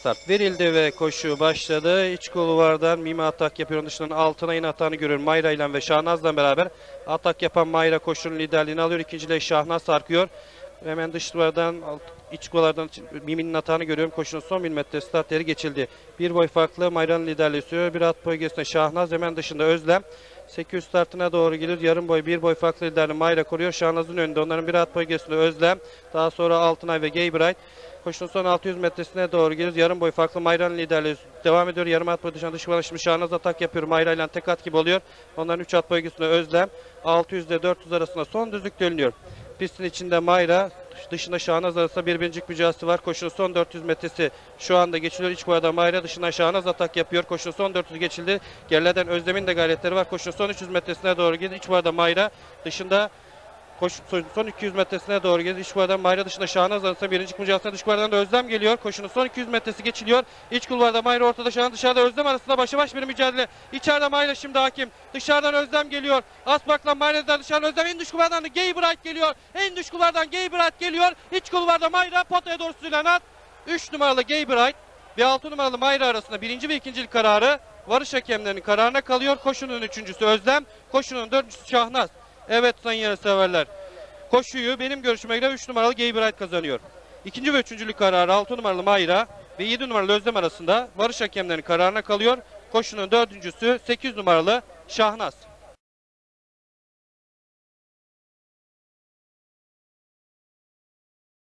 start verildi ve koşu başladı. İç kulvardan Mimi atak yapıyor. Onun dışından altına yine atağını görüyorum. Mayra ile ve Şahnaz'la beraber atak yapan Mayra koşunun liderliğini alıyor. İkinciyle Şahnaz sarkıyor. Hemen dış duvardan iç kulvardan Mimi'nin atağını görüyorum. Koşunun son 1000 metre start yeri geçildi. Bir boy farklı Mayra'nın liderliği sürüyor. Bir at boy gerisinde Şahnaz, hemen dışında Özlem. 800 startına doğru gelir. Yarım boy, bir boy farklı liderliği Mayra koruyor. Şahnaz'ın önünde. Onların bir at boy gerisinde Özlem. Daha sonra Altınay ve Gaybright. Koşunun son 600 metresine doğru gelir. Yarım boy farklı Mayra'nın liderliği devam ediyor. Yarım at boy dışında dış kulvardan şimdi Şahnaz atak yapıyor. Mayra ile tek at gibi oluyor. Onların 3 at boy gerisinde Özlem. 600 ile 400 arasında son düzlük dönülüyor. Pistin içinde Mayra, dışında Şahnaz arasında bir birincilik mücadelesi var. Koşunun son 400 metresi şu anda geçiliyor. İç kulvarda Mayra, dışından Şahnaz atak yapıyor. Koşunun son 400 geçildi. Gerilerden Özlem'in de gayretleri var. Koşunun son 300 metresine doğru gidiyor. İç kulvarda Mayra, dışında son 200 metresine doğru gelir. İç kulvardan Mayra, dışında Şahnaz arasında birincilik mücadelesine dış kulvardan da Özlem geliyor. Koşunun son 200 metresi geçiliyor. İç kulvarda Mayra, ortada Şahnaz, dışarıda Özlem arasında başa baş bir mücadele. İçeride Mayra şimdi hakim. Dışarıdan Özlem geliyor. Aspak'la Mayra'dan dışarıdan Özlem, en dış kulvardan da Gaybright geliyor. En dış kulvardan Gaybright geliyor. İç kulvarda Mayra, potaya doğru süzülen at. 3 numaralı Gaybright ve 6 numaralı Mayra arasında birinci ve ikincilik kararı varış hakemlerinin kararına kalıyor. Koşunun üçüncüsü Özlem, koşunun dördüncüsü Şahnaz. Evet sayın yarışseverler, koşuyu benim görüşüme göre 3 numaralı Gaybright kazanıyor. İkinci ve üçüncülük kararı 6 numaralı Mayra ve 7 numaralı Özlem arasında varış hakemlerinin kararına kalıyor. Koşunun dördüncüsü 8 numaralı Şahnaz.